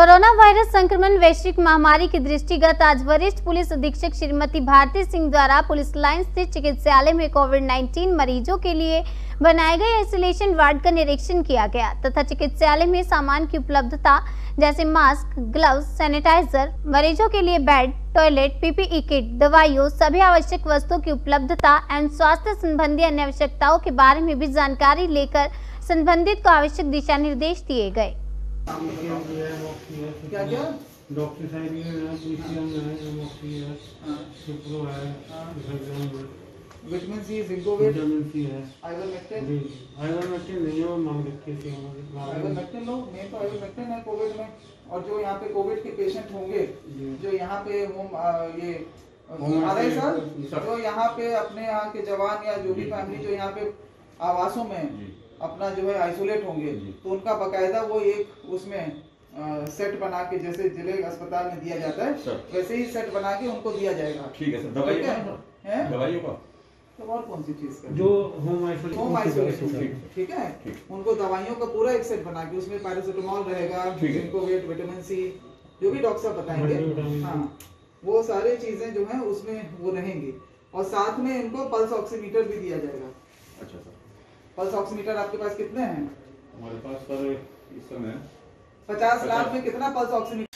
Corona virus संक्रमण वैश्विक महामारी के दृष्टिगत आज वरिष्ठ पुलिस अधीक्षक श्रीमती भारती सिंह द्वारा पुलिस लाइन स्थित चिकित्सालय में कोविड-19 मरीजों के लिए बनाए गए आइसोलेशन वार्ड का निरीक्षण किया गया तथा चिकित्सालय में सामान की उपलब्धता जैसे मास्क, ग्लव्स, सैनिटाइजर, मरीजों के लिए बेड, टॉयलेट, पीपीई किट, दवाइयों, सभी आवश्यक वस्तुओं की उपलब्धता एवं स्वास्थ्य संबंधी अन्य आवश्यकताओं के बारे में भी जानकारी लेकर संबंधित को आवश्यक दिशा निर्देश दिए गए। क्या क्या डॉक्टर साहब भी है, पीसीएम है, एमओसी है, सुप्रो है, विटामिन सी, जिंकोवेट, विटामिन सी है, आइवरमेक्टिन। जी आइवरमेक्टिन नहीं है, वो मांग रखी थी आइवरमेक्टिन लो, मेन तो आइवरमेक्टिन है कोविड में। और जो यहाँ पे कोविड के पेशेंट होंगे, जो यहाँ पे होम आ रहे सर, जो यहाँ पे अपने यहाँ के जवान या जो भी फैमिली जो यहाँ पे आवासों में अपना जो है आइसोलेट होंगे, तो उनका बकायदा वो एक उसमें सेट बना के जैसे जिले अस्पताल में दिया जाता है वैसे ही सेट बना के उनको दिया जाएगा। ठीक है सर। दवाइयों का तो और कौन सी चीज का जो होम आइसोलेशन, ठीक है, उनको दवाइयों का पूरा एक सेट बना के उसमें पैरासिटामोल रहेगा, जिंकोवेट, विटामिन सी, जो भी डॉक्टर साहब बताएंगे, हाँ वो सारी चीजें जो है उसमें वो रहेंगी। और साथ में इनको पल्स ऑक्सीमीटर भी दिया जाएगा। अच्छा सर। पल्स ऑक्सीमीटर आपके पास कितने हैं? हमारे पास सर इस समय 50 लाख में कितना पल्स ऑक्सीमीटर